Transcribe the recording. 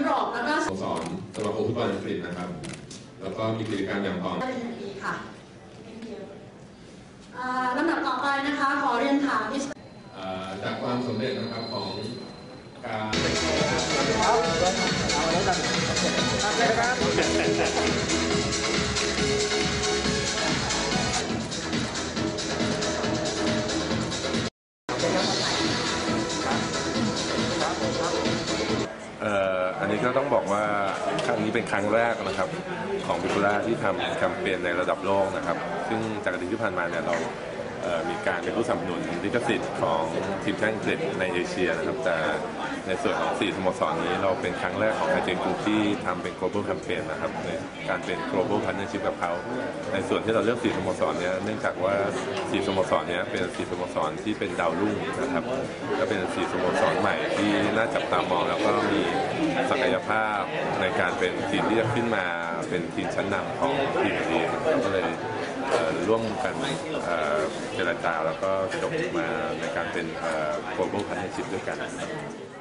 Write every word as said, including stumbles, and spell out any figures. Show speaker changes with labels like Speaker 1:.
Speaker 1: โรปแล้วก็
Speaker 2: สโมสรสมาคมฟุตบอลอังกฤษนะครับแล้วก็มีกิจกรรมอย่างต่อเนื่อง
Speaker 1: เป็นอย่างดีค่ะลำดับต่อไปนะคะขอเรียนถาม
Speaker 2: จากความสำเร็จนะครับของการ
Speaker 3: อันนี้ก็ต้องบอกว่าครั้งนี้เป็นครั้งแรกนะครับของบิคูล่าที่ทำแคมเปญในระดับโลกนะครับซึ่งจากอดีตที่ผ่านมาเนี่ยเรามีการเป็นผู้สนับสนุนลิขสิทธิ์ของทีมชาติอังกฤษในเอเชียนะครับแต่ในส่วนของสี่สโมสรนี้เราเป็นครั้งแรกของไอเจนกรุ๊ปที่ทำเป็น global campaign นะครับในการเป็น global partnership กับเขาในส่วนที่เราเลือกสี่สโมสรนี้เนื่องจากว่าสี่สโมสรนี้เป็นสี่สโมสรที่เป็นดาวรุ่งนะครับและเป็นสี่สโมสรใหม่ที่น่าจับตามองแล้วก็มีศักยภาพในการเป็นทีมที่จะขึ้นมาเป็นทีมชั้นนำของทีมเองก็เลยร่วมกันเจรจาแล้วก็จบมาในการเป็น global partnership ด้วยกัน